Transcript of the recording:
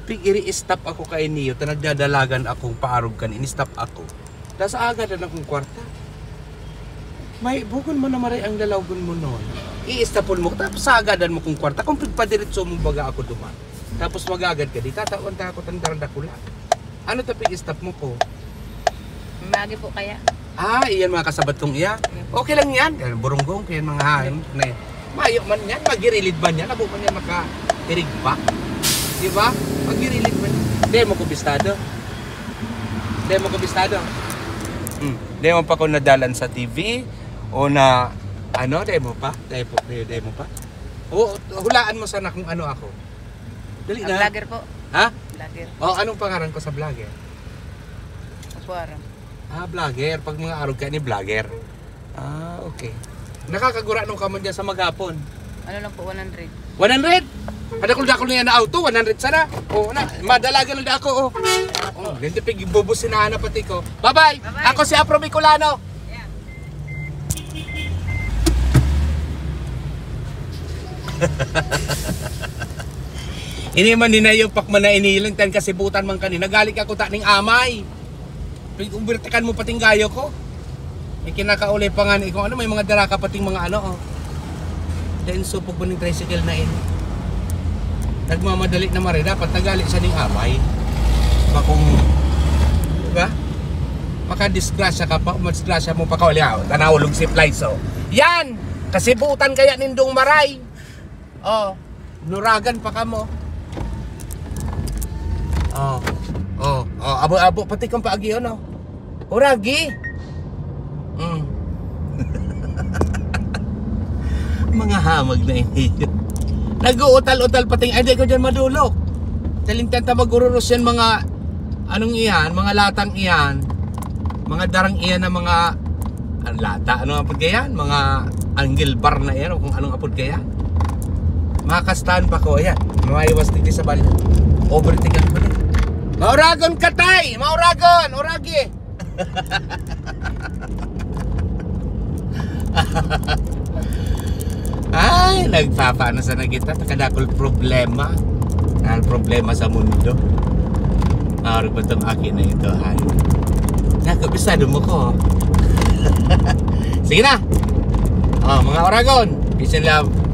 Pig i-stop ako kay niyo, ta nagdadalagan akong paarog kan, ini-stop ako. Das agad na akong kwarta. May bugon mo na maray ang lalawgon mo noon. I-stopon mo, tapos agadan mo kong kwarta. Kung pagpadiritso mo baga ako duman. Tapos magagad ka di, tatawan ta ako tandaranda ko lang. Ano to pig-stop mo ko? Magi po kaya. Iyan mga kasabat kong iya. Okay lang yan. Burunggong, kaya mga hain. Mayo man yan, magirilid man yan. Abo man yan makahirig pa. Diba? Magirilid man yan. Demo ko bistado. Demo ko bistado. Demo pa ko nadalan sa TV. O na, demo pa? Demo pa? O, hulaan mo sana kung ano ako. Dali na. Vlogger po. Ha? Vlogger. Anong pangalan ko sa vlogger? Opo, aram. Vlogger. Pag mga arog ka ni vlogger. Okay. Nakakagura nung kamon dyan sa maghapon. Ano lang po, 100. 100? Padakul-dakul niya na auto, 100 sana. Madalagan lang ako. Ganito pig bubusin na hanap pati ko. Bye-bye! Ako si Afro Bicolano. Yeah. Ini man ninayo pakman na inilang tan kasibutan man kanina. Nagalit ako ta ning amay. Pig-umbirtikan mo pating gayo ko. May kinakaulay pa nga kung ano, may mga dara ka pating mga Then supog mo ng tricycle na ini. Nagmamadali na mare, dapat nagalit sa ning amay. Bakong, diba? Makadisgrasya ka pa, umadisgrasya mo pa ka ulit. Tanawulog si Flies, Yan! Kasibutan kaya nindong maray. Nuragan pa ka mo. Abo pati kang paagi Uragi. Mga hamag na ini. Nag-uutal-utal pating ay di ko dyan madulok. Talingtan ta magururos yan mga mga latang iyan. Mga darang iyan na mga lata, ang apod kaya? Mga angle bar na yan o kung anong apod kaya. Makastahan pa ko, ayan. Maiwas tigli sa bali. Overtigan ko rin. Mauragon katay! Mauragon! Uragi! Ay, nagpapaano sa nagita. Takadakol problema. Problema sa mundo. Arog ba itong akin na ito? Nakabisado mo ko. Sige na! Mga Oragon, peace and love.